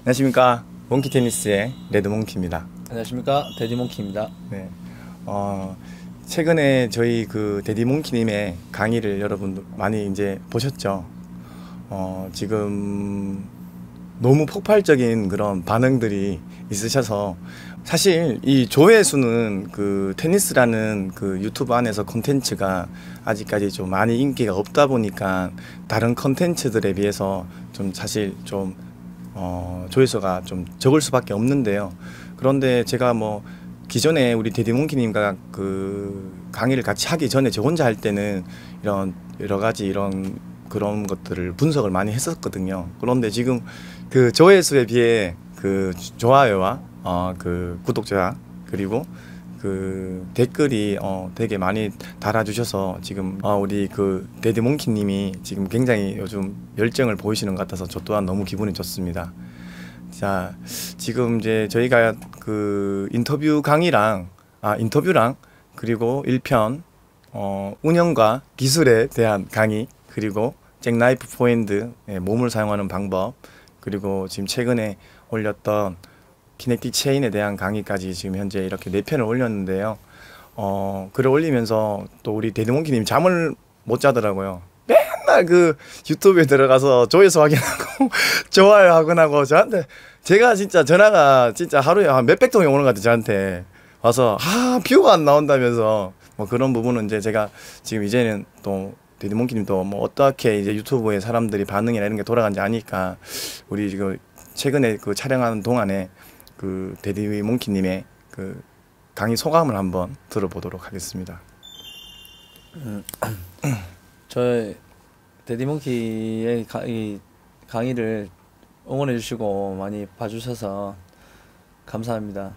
안녕하십니까. 몽키 테니스의 레드몽키입니다. 안녕하십니까. 데디몽키입니다. 네. 최근에 저희 그 데디몽키님의 강의를 여러분 많이 이제 보셨죠? 지금 너무 폭발적인 그런 반응들이 있으셔서 사실 이 조회수는 그 테니스라는 그 유튜브 안에서 콘텐츠가 아직까지 좀 많이 인기가 없다 보니까 다른 콘텐츠들에 비해서 좀 사실 좀 조회수가 좀 적을 수밖에 없는데요. 그런데 제가 뭐 기존에 우리 데디몽키님과 그 강의를 같이 하기 전에 저 혼자 할 때는 이런 여러 가지 이런 그런 것들을 분석을 많이 했었거든요. 그런데 지금 그 조회수에 비해 그 좋아요와 그 구독자 그리고 그 댓글이 되게 많이 달아주셔서 지금 우리 그 데디몽키님이 지금 굉장히 요즘 열정을 보이시는 것 같아서 저 또한 너무 기분이 좋습니다. 자, 지금 이제 저희가 그 인터뷰랑 그리고 1편 운영과 기술에 대한 강의, 그리고 잭나이프 포핸드 몸을 사용하는 방법, 그리고 지금 최근에 올렸던 키네틱 체인에 대한 강의까지 지금 현재 이렇게 4편을 올렸는데요. 글을 올리면서 또 우리 데디몽키님 잠을 못 자더라고요. 맨날 그 유튜브에 들어가서 조회수 확인하고 좋아요 하고 저한테 제가 진짜 전화가 진짜 하루에 한 몇백 통이 오는 것 같아요. 저한테 와서 뷰가 안 나온다면서 뭐 그런 부분은 이제 제가 지금 이제는 또 데디몽키님도 뭐 어떻게 이제 유튜브에 사람들이 반응이나 이런 게 돌아간지 아니까 우리 지금 최근에 그 촬영하는 동안에 그 데디몽키님의 그 강의 소감을 한번 들어보도록 하겠습니다. 저희 데디몽키의 강의를 응원해 주시고 많이 봐주셔서 감사합니다.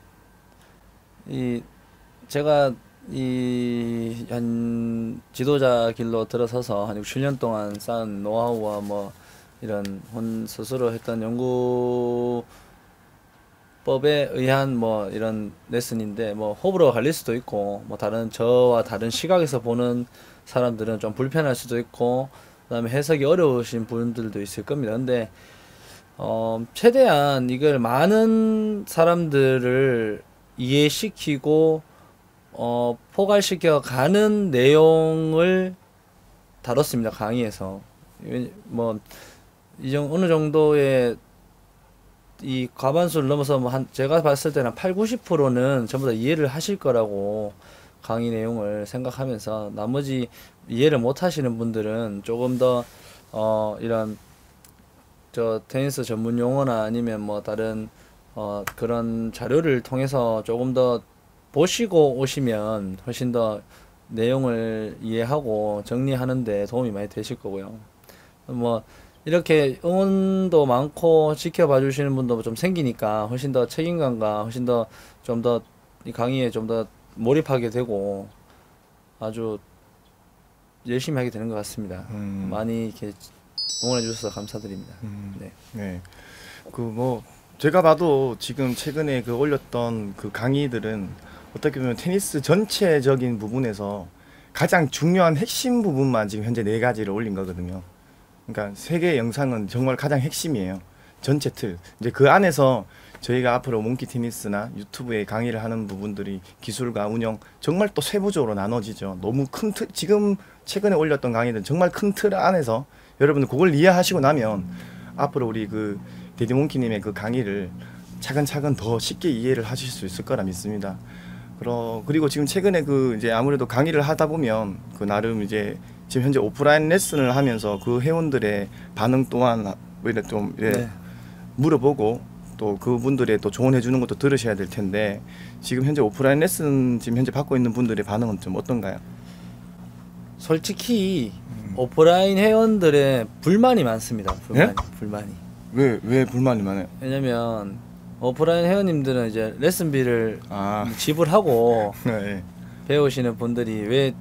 제가 한 지도자 길로 들어서서 한 6, 7년 동안 쌓은 노하우와 뭐 이런 스스로 했던 연구법에 의한 뭐 이런 레슨인데, 뭐 호불호가 갈릴 수도 있고, 뭐 저와 다른 시각에서 보는 사람들은 좀 불편할 수도 있고, 그다음에 해석이 어려우신 분들도 있을 겁니다. 근데 최대한 이걸 많은 사람들을 이해시키고 포괄시켜 가는 내용을 다뤘습니다. 강의에서. 뭐 어느 정도의 이 과반수를 넘어서 뭐 제가 봤을 때는 8, 90%는 전부 다 이해를 하실 거라고 강의 내용을 생각하면서, 나머지 이해를 못 하시는 분들은 조금 더 이런 테니스 전문 용어나 아니면 뭐 다른 그런 자료를 통해서 조금 더 보시고 오시면 훨씬 더 내용을 이해하고 정리하는 데 도움이 많이 되실 거고요. 뭐 이렇게 응원도 많고 지켜봐 주시는 분도 좀 생기니까 훨씬 더 책임감과 훨씬 더 좀 더 이 강의에 좀 더 몰입하게 되고 아주 열심히 하게 되는 것 같습니다. 많이 이렇게 응원해 주셔서 감사드립니다. 네. 네. 그 뭐 제가 봐도 지금 최근에 그 올렸던 그 강의들은 어떻게 보면 테니스 전체적인 부분에서 가장 중요한 핵심 부분만 지금 현재 4가지를 올린 거거든요. 그러니까 3개의 영상은 정말 가장 핵심이에요. 전체 틀. 이제 그 안에서 저희가 앞으로 몽키 테니스나 유튜브에 강의를 하는 부분들이 기술과 운영 정말 또 세부적으로 나눠지죠. 너무 큰 틀, 지금 최근에 올렸던 강의는 정말 큰 틀 안에서 여러분들 그걸 이해하시고 나면 앞으로 우리 그 데디몽키님의 그 강의를 차근차근 더 쉽게 이해를 하실 수 있을 거라 믿습니다. 그리고 지금 최근에 그 이제 아무래도 강의를 하다 보면 그 나름 이제 지금 현재 오프라인 레슨을 하면서 그 회원들의 반응 또한 오히려 좀 네. 물어보고 또 그분들의 또 조언해 주는 것도 들으셔야 될 텐데, 지금 현재 오프라인 레슨 지금 현재 받고 있는 분들의 반응은 좀 어떤가요? 솔직히 오프라인 회원들의 불만이 많습니다. 불만이. 왜 불만이 많아요? 왜냐면 오프라인 회원님들은 이제 레슨비를 지불하고 네. 배우시는 분들이 왜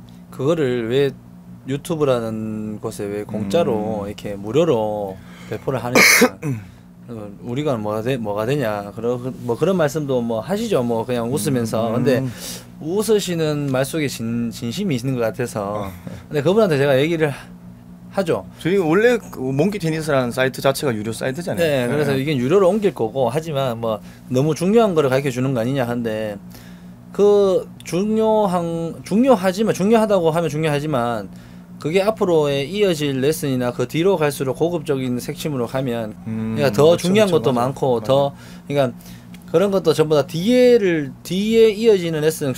유튜브라는 곳에 왜 공짜로 이렇게 무료로 배포를 하느냐, 우리가 뭐가 되냐, 뭐 그런 말씀도 뭐 하시죠. 뭐 그냥 웃으면서. 근데 웃으시는 말 속에 진심이 있는 것 같아서. 근데 그분한테 제가 얘기를 하죠. 저희 원래 그 몽키 테니스라는 사이트 자체가 유료 사이트잖아요. 네, 그래서 이게 유료로 옮길 거고 하지만 뭐 너무 중요한 거를 가르쳐 주는 거 아니냐 하는데 그 중요하다고 하면 중요하지만 그게 앞으로의 이어질 레슨이나 그 뒤로 갈수록 고급적인 색침으로 가면 그러니까 더 그렇죠, 중요한 그렇죠, 것도 맞아요. 많고 맞아요. 더 그러니까 그런 것도 전부 다 뒤에 이어지는 레슨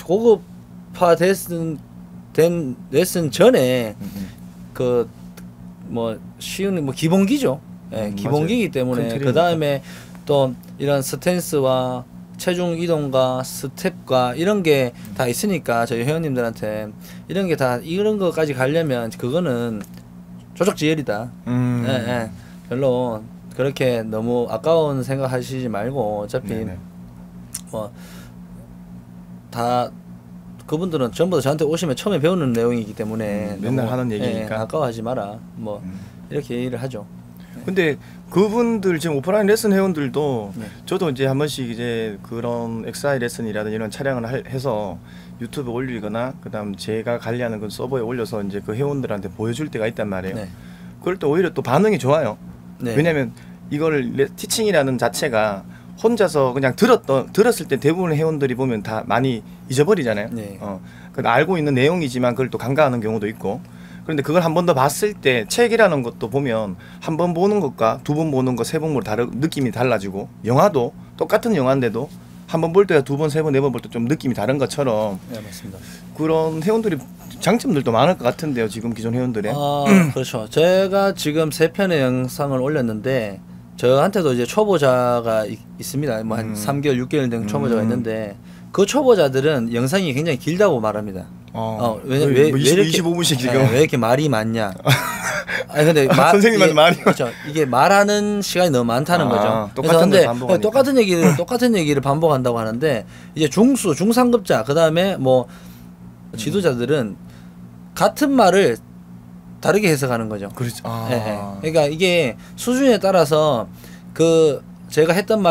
된 레슨 전에 그 뭐 쉬운 뭐 기본기죠. 예, 기본기이기 때문에 큰 그 다음에 또 이런 스탠스와 체중 이동과 스텝과 이런 게 다 있으니까 저희 회원님들한테 이런 게 다 이런 거까지 가려면 그거는 조적지혈이다. 예, 예. 별로 그렇게 너무 아까운 생각하시지 말고 어차피 네네. 뭐 다 그분들은 전부 다 저한테 오시면 처음에 배우는 내용이기 때문에 맨날 너무, 하는 얘기니까. 아까워하지 마라. 뭐 이렇게 얘기를 하죠. 근데 그분들 지금 오프라인 레슨 회원들도 네. 저도 이제 한 번씩 이제 그런 엑사이 레슨이라든지 이런 촬영을 해서 유튜브에 올리거나 그다음 제가 관리하는 그 서버에 올려서 이제 그 회원들한테 보여줄 때가 있단 말이에요. 네. 그럴 때 오히려 또 반응이 좋아요. 네. 왜냐면 이거를 티칭이라는 자체가 혼자서 그냥 들었을 때 대부분의 회원들이 보면 다 많이 잊어버리잖아요. 네. 그 알고 있는 내용이지만 그걸 또 간과하는 경우도 있고. 그런데 그걸 한 번 더 봤을 때 책이라는 것도 보면 한 번 보는 것과 두 번 보는 것, 세 번 보면 느낌이 달라지고 영화도 똑같은 영화인데도 한 번 볼 때와 두 번, 세 번, 네 번 볼 때 좀 느낌이 다른 것처럼 네, 맞습니다. 그런 회원들이 장점들도 많을 것 같은데요. 지금 기존 회원들의. 그렇죠. 제가 지금 3편의 영상을 올렸는데 저한테도 이제 초보자가 있습니다. 뭐 한 3개월, 6개월 된 초보자가 있는데 그 초보자들은 영상이 굉장히 길다고 말합니다. 왜 뭐 이렇게 25분씩 지금. 왜 이렇게 말이 많냐? 아니 근데 선생님한테 말이 그렇죠. 이게 말하는 시간이 너무 많다는 거죠. 똑같은 그래서 걸 반복하니까. 똑같은 얘기를 반복한다고 하는데 이제 중수, 중상급자 그다음에 뭐 지도자들은 같은 말을 다르게 해석하는 거죠. 그렇죠. 예, 예. 그러니까 이게 수준에 따라서 그 제가 했던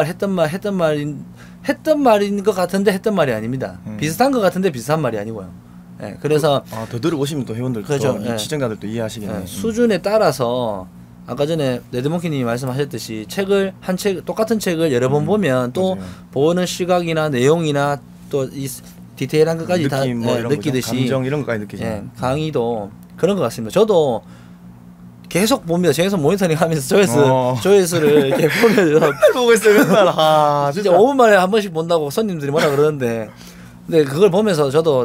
말인 것 같은데 했던 말이 아닙니다. 비슷한 것 같은데 비슷한 말이 아니고요. 예, 그래서 더 들어보시면 또 회원들 그렇죠. 또 예. 시청자들도 이해하시겠네요. 예, 수준에 따라서 아까 전에 레드몽키님이 말씀하셨듯이 똑같은 책을 여러 번 보면 또 맞아요. 보는 시각이나 내용이나 또 이 디테일한 것까지 다 느낌 뭐 이런 거죠. 느끼듯이 감정 이런 것까지 느끼죠. 예, 강의도 그런 것 같습니다. 저도 계속 봅니다. 계속 모니터링 하면서 조회수를 이렇게 보면서 보고 있어요 맨날. 진짜 5분 만에 한 번씩 본다고 손님들이 뭐라 그러는데 근데 그걸 보면서 저도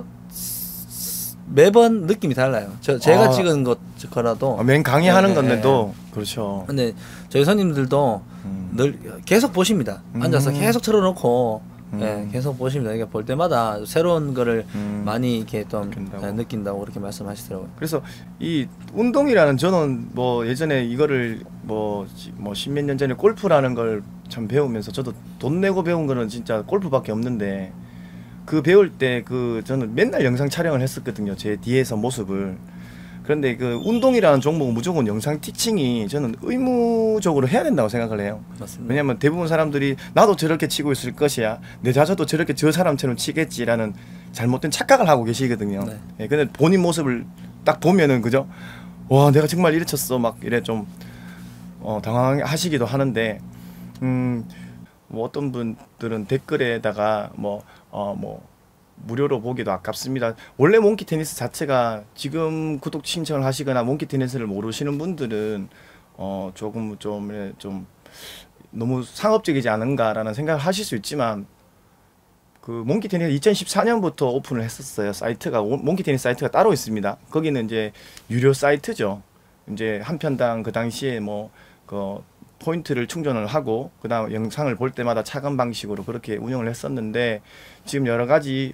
매번 느낌이 달라요. 제가 찍은 거라도 맨 강의하는 예, 건데도 그렇죠. 근데 저희 손님들도 늘 계속 보십니다. 앉아서 계속 틀어놓고 계속 보십니다. 그러니까 볼 때마다 새로운 거를 많이 이렇게 좀 느낀다고 그렇게 말씀하시더라고요. 그래서 이 운동이라는 저는 뭐 예전에 이거를 뭐 십몇 년 전에 골프라는 걸 참 배우면서 저도 돈 내고 배운 거는 진짜 골프밖에 없는데 그 배울 때 저는 맨날 영상 촬영을 했었거든요. 제 뒤에서 모습을. 그런데 그 운동이라는 종목은 무조건 영상 티칭이 저는 의무적으로 해야 된다고 생각을 해요. 맞습니다. 왜냐면 대부분 사람들이 나도 저렇게 치고 있을 것이야. 내 자녀도 저렇게 저 사람처럼 치겠지라는 잘못된 착각을 하고 계시거든요. 네. 예, 근데 본인 모습을 딱 보면은 그죠? 와, 내가 정말 이래 쳤어. 막 이래 좀 당황하시기도 하는데 뭐 어떤 분들은 댓글에다가 뭐 무료로 보기도 아깝습니다. 원래 몽키 테니스 자체가 지금 구독 신청을 하시거나 몽키 테니스를 모르시는 분들은 조금 좀 너무 상업적이지 않은가라는 생각을 하실 수 있지만 그 몽키 테니스 2014년부터 오픈을 했었어요. 사이트가 몽키 테니스 사이트가 따로 있습니다. 거기는 이제 유료 사이트죠. 이제 한 편당 그 당시에 포인트를 충전을 하고 그다음 영상을 볼 때마다 차감 방식으로 그렇게 운영을 했었는데 지금 여러 가지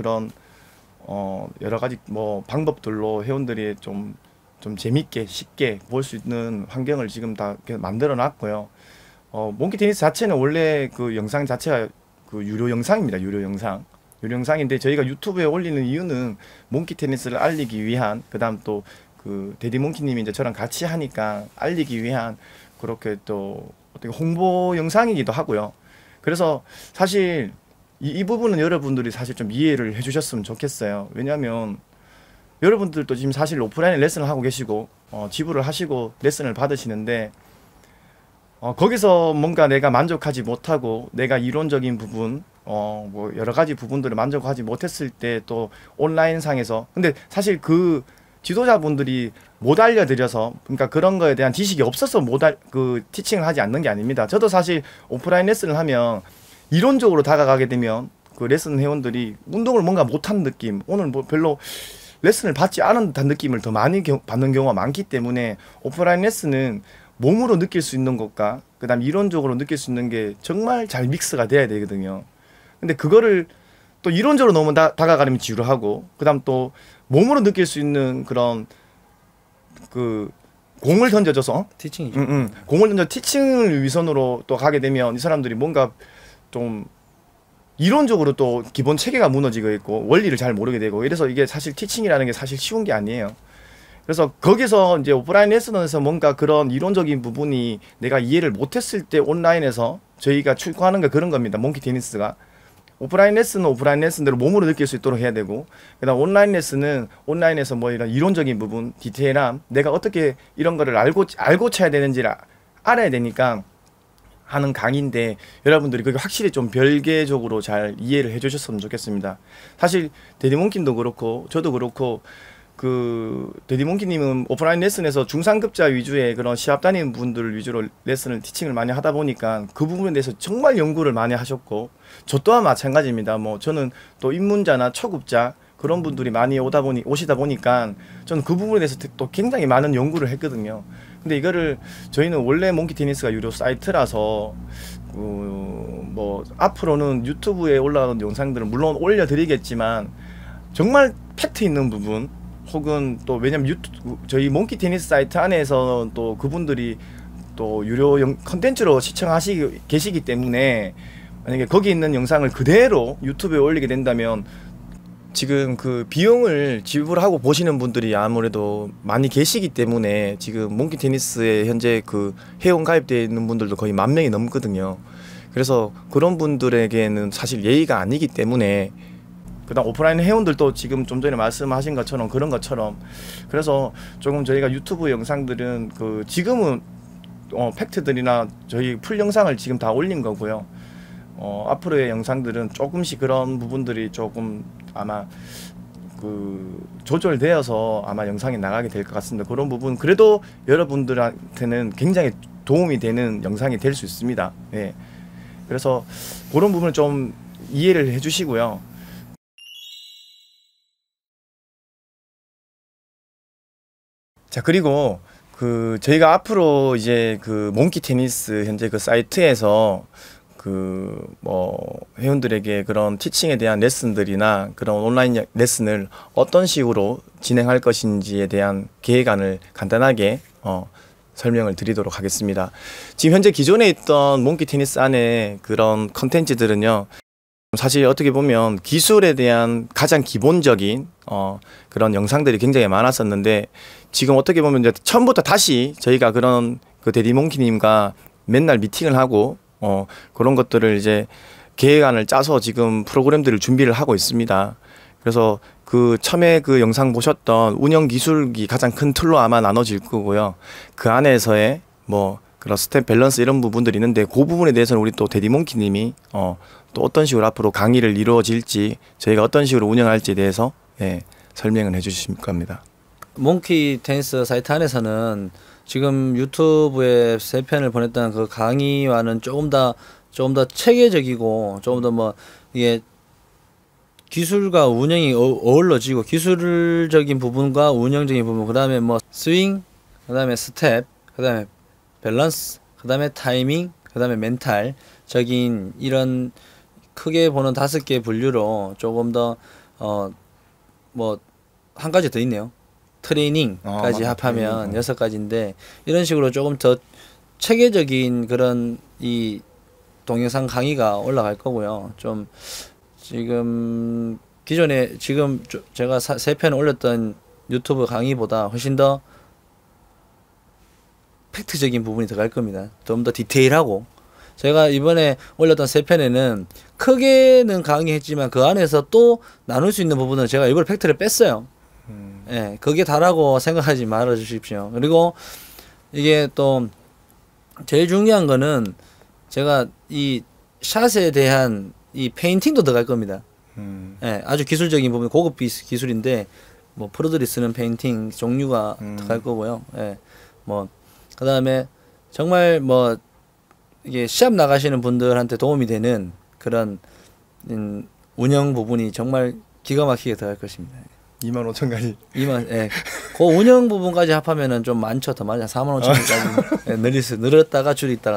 여러 가지 방법들로 회원들이 좀 재밌게 쉽게 볼 수 있는 환경을 지금 다 만들어 놨고요. 몽키 테니스 자체는 원래 그 영상 자체가 그 유료 영상입니다. 유료 영상인데 저희가 유튜브에 올리는 이유는 몽키 테니스를 알리기 위한 그다음 또 그 데디 몽키님이 이제 저랑 같이 하니까 알리기 위한 그렇게 또 어떻게 홍보 영상이기도 하고요. 그래서 사실 이 부분은 여러분들이 사실 좀 이해를 해주셨으면 좋겠어요. 왜냐하면 여러분들도 지금 사실 오프라인 레슨을 하고 계시고 지불을 하시고 레슨을 받으시는데 거기서 뭔가 내가 만족하지 못하고 내가 이론적인 부분 뭐 여러 가지 부분들을 만족하지 못했을 때 또 온라인 상에서 근데 사실 그 지도자분들이 못 알려드려서 그러니까 그런 거에 대한 지식이 없어서 그 티칭을 하지 않는 게 아닙니다. 저도 사실 오프라인 레슨을 하면 이론적으로 다가가게 되면 그 레슨 회원들이 운동을 뭔가 못한 느낌 오늘 뭐 별로 레슨을 받지 않은 듯한 느낌을 더 많이 받는 경우가 많기 때문에 오프라인 레슨은 몸으로 느낄 수 있는 것과 그다음 이론적으로 느낄 수 있는 게 정말 잘 믹스가 돼야 되거든요. 근데 그거를 또 이론적으로 너무 다가가려면 지루하고 그다음 또 몸으로 느낄 수 있는 그런 그 공을 던져줘서 티칭이죠. 공을 던져 티칭을 위선으로 또 가게 되면 이 사람들이 뭔가 좀 이론적으로 또 기본 체계가 무너지고 있고 원리를 잘 모르게 되고 이래서 이게 사실 티칭이라는 게 사실 쉬운 게 아니에요. 그래서 거기서 이제 오프라인 레슨에서 뭔가 그런 이론적인 부분이 내가 이해를 못했을 때 온라인에서 저희가 추구하는 게 그런 겁니다. 몽키 테니스가 오프라인 레슨은 오프라인 레슨대로 몸으로 느낄 수 있도록 해야 되고 그다음 온라인 레슨은 온라인에서 뭐 이런 이론적인 부분 디테일함 내가 어떻게 이런 거를 알고 쳐야 되는지를 알아야 되니까 하는 강의인데 여러분들이 그게 확실히 좀 별개적으로 잘 이해를 해주셨으면 좋겠습니다. 사실 데디몽킨도 그렇고 저도 그렇고 그 데디몽키님은 오프라인 레슨에서 중상급자 위주의 그런 시합 다니는 분들 위주로 레슨을 티칭을 많이 하다 보니까 그 부분에 대해서 정말 연구를 많이 하셨고 저 또한 마찬가지입니다. 뭐 저는 또 입문자나 초급자 그런 분들이 많이 오시다 보니까 저는 그 부분에 대해서 또 굉장히 많은 연구를 했거든요. 근데 이거를 저희는 원래 몽키 테니스가 유료 사이트라서 뭐 앞으로는 유튜브에 올라오는 영상들은 물론 올려드리겠지만 정말 팩트 있는 부분 혹은 또 왜냐면 저희 몽키 테니스 사이트 안에서 또 그분들이 또 유료 컨텐츠로 계시기 때문에 만약에 거기 있는 영상을 그대로 유튜브에 올리게 된다면 지금 그 비용을 지불하고 보시는 분들이 아무래도 많이 계시기 때문에 지금 몽키 테니스에 현재 그 회원 가입되어 있는 분들도 거의 10,000명이 넘거든요. 그래서 그런 분들에게는 사실 예의가 아니기 때문에 그다음 오프라인 회원들도 지금 좀 전에 말씀하신 것처럼 그런 것처럼 그래서 조금 저희가 유튜브 영상들은 그 지금은 팩트들이나 저희 풀 영상을 지금 다 올린 거고요. 앞으로의 영상들은 조금씩 그런 부분들이 조금 아마 그 조절되어서 아마 영상이 나가게 될 것 같습니다. 그런 부분 그래도 여러분들한테는 굉장히 도움이 되는 영상이 될 수 있습니다. 예. 그래서 그런 부분을 좀 이해를 해주시고요. 자 그리고 그 저희가 앞으로 이제 그 몽키 테니스 현재 그 사이트에서 그 뭐 회원들에게 그런 티칭에 대한 레슨들이나 그런 온라인 레슨을 어떤 식으로 진행할 것인지에 대한 계획안을 간단하게 설명을 드리도록 하겠습니다. 지금 현재 기존에 있던 몽키 테니스 안에 그런 컨텐츠들은요. 사실 어떻게 보면 기술에 대한 가장 기본적인 그런 영상들이 굉장히 많았었는데 지금 어떻게 보면 이제 처음부터 다시 저희가 그런 그 데디몽키님과 맨날 미팅을 하고 그런 것들을 이제 계획안을 짜서 지금 프로그램들을 준비를 하고 있습니다. 그래서 그 처음에 그 영상 보셨던 운영 기술이 가장 큰 틀로 아마 나눠질 거고요. 그 안에서의 뭐 그런 스텝 밸런스 이런 부분들이 있는데 그 부분에 대해서는 우리 또 데디몽키님이 또 어떤 식으로 앞으로 강의를 이루어질지 저희가 어떤 식으로 운영할지에 대해서 설명을 해주실 겁니다. 몽키 테니스 사이트 안에서는 지금 유튜브에 3편을 보냈던 그 강의와는 조금 더 체계적이고 조금 더 뭐 이게 기술과 운영이 어우러지고 기술적인 부분과 운영적인 부분 그다음에 뭐 스윙 그다음에 스텝 그다음에 밸런스 그다음에 타이밍 그다음에 멘탈적인 이런 크게 보는 5개 분류로 조금 더 뭐 한 가지 더 있네요. 트레이닝까지 합하면 6가지인데 이런 식으로 조금 더 체계적인 그런 이 동영상 강의가 올라갈 거고요. 좀 지금 기존에 지금 제가 3편 올렸던 유튜브 강의보다 훨씬 더 팩트적인 부분이 들어갈 겁니다. 좀 더 디테일하고 제가 이번에 올렸던 3편에는 크게는 강의했지만 그 안에서 또 나눌 수 있는 부분은 제가 일부러 팩트를 뺐어요. 예, 그게 다라고 생각하지 말아 주십시오. 그리고 이게 또 제일 중요한 거는 제가 이 샷에 대한 이 페인팅도 들어갈 겁니다. 예, 아주 기술적인 부분, 고급 기술인데 뭐 프로들이 쓰는 페인팅 종류가 들어갈 거고요. 예, 뭐 그다음에 정말 뭐 이게 시합 나가시는 분들한테 도움이 되는 그런 운영 부분이 정말 기가 막히게 들어갈 것입니다. 25,000가지. 예. 그 운영 부분까지 합하면은 좀 많죠. 더 많이 45,000까지 예, 늘었다가 줄였다가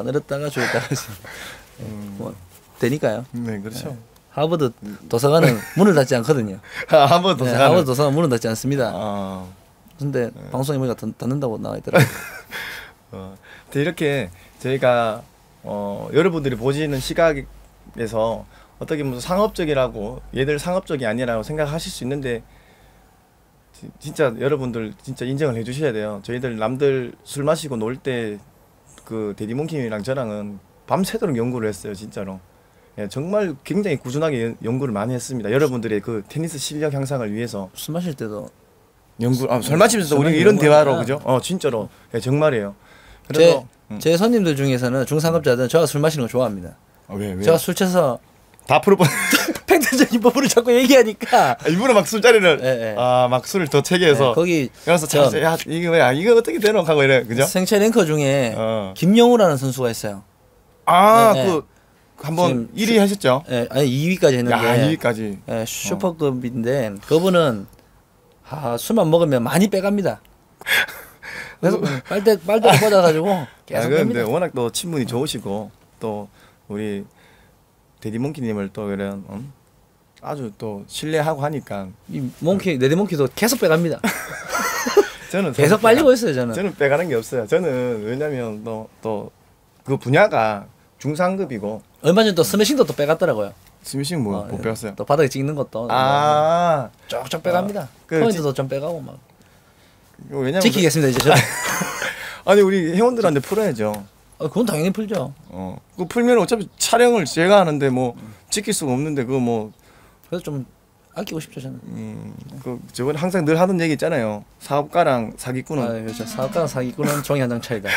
뭐 되니까요. 네, 그렇죠. 예. 하버드 도서관은 문을 닫지 않거든요. 하버드 도서관. 네, 하버드 도서관 문을 닫지 않습니다. 아. 근데 방송에 보니까 닫는다고 나와 있더라고요. 근데 이렇게 저희가 여러분들이 보시는 시각에서 어떻게 보면 상업적이라고 얘들 상업적이 아니라고 생각하실 수 있는데 진짜 여러분들 진짜 인정을 해주셔야 돼요. 저희들 남들 술 마시고 놀 때 그 데디몽킴이랑 저랑은 밤새도록 연구를 했어요. 진짜로. 예, 정말 굉장히 꾸준하게 연구를 많이 했습니다. 여러분들의 그 테니스 실력 향상을 위해서. 술 마실 때도 술 마시면서 우리 이런 대화로 그죠? 진짜로. 예, 정말이에요. 그래서 제 손님들 중에서는 중상급자들은 저가 술 마시는 거 좋아합니다. 왜? 제가 술 취해서 다 풀어버. 팽탄적인 법으로 자꾸 얘기하니까 일부러 막 술자리를 예. 막 술을 더 채게 해서 거기 그래서 야 이게 뭐야 이거 어떻게 되노 하고 이래 그죠? 생체 랭커 중에 김영우라는 선수가 있어요. 그 한번 1위 하셨죠? 예, 아니 2위까지 했는데. 2위까지. 예, 슈퍼급인데 그분은 술만 먹으면 많이 빼갑니다. 그래서 빨대를 꽂아가지고 계속 근데 뺍니다. 워낙 또 친분이 좋으시고 또 우리 데디몽키님을 또 이런 아주 또 신뢰하고 하니까 이 네드몽키도 계속 빼갑니다. 저는 계속 빨리고 있어요 저는. 저는 빼가는 게 없어요. 저는 왜냐면 또 그 분야가 중상급이고 얼마 전에 또 스매싱도 또 빼갔더라고요. 스미싱 못 빼갔어요. 또 바닥에 찍는 것도 쪽쪽 빼갑니다. 포인트도 좀 빼가고 막. 왜냐면 지키겠습니다 이제 저는. 아니 우리 회원들한테 풀어야죠. 그건 당연히 풀죠. 그 풀면 어차피 촬영을 제가 하는데 뭐 지킬 수가 없는데 그거 뭐 그래서 좀 아끼고 싶죠 저는. 그 저번에 항상 늘 하던 얘기 있잖아요. 사업가랑 사기꾼은. 그렇죠. 사업가랑 사기꾼은 종이 한 장 차이다.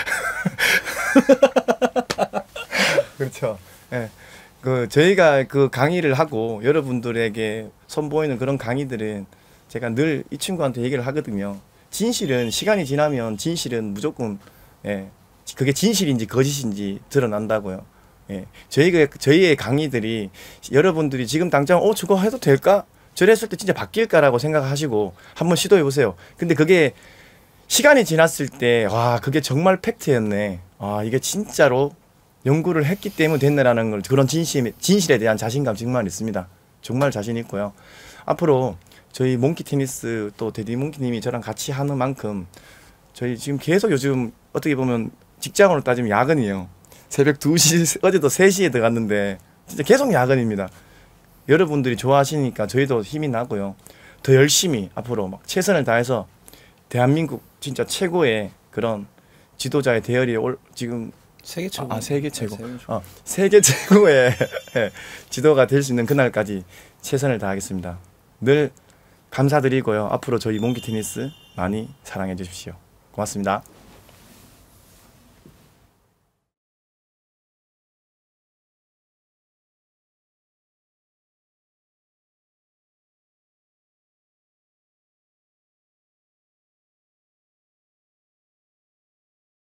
그렇죠. 예. 그 저희가 그 강의를 하고 여러분들에게 선보이는 그런 강의들은 제가 늘 이 친구한테 얘기를 하거든요. 진실은 시간이 지나면 진실은 무조건 그게 진실인지 거짓인지 드러난다고요. 예. 저희의 강의들이 여러분들이 지금 당장 저거 해도 될까? 저랬을 때 진짜 바뀔까라고 생각하시고 한번 시도해 보세요. 근데 그게 시간이 지났을 때 그게 정말 팩트였네. 이게 진짜로 연구를 했기 때문에 됐네라는 걸 그런 진실에 대한 자신감 정말 있습니다. 정말 자신 있고요. 앞으로 저희 몽키 테니스 또 데디몽키님이 저랑 같이 하는 만큼 저희 지금 계속 요즘 어떻게 보면 직장으로 따지면 야근이에요. 새벽 2시 어제도 3시에 들어갔는데 진짜 계속 야근입니다. 여러분들이 좋아하시니까 저희도 힘이 나고요. 더 열심히 앞으로 막 최선을 다해서 대한민국 진짜 최고의 그런 지도자의 대열이 지금 세계 최고. 세계 최고. 세계 최고의 지도가 될 수 있는 그날까지 최선을 다하겠습니다. 늘 감사드리고요. 앞으로 저희 몽키 테니스 많이 사랑해 주십시오. 고맙습니다.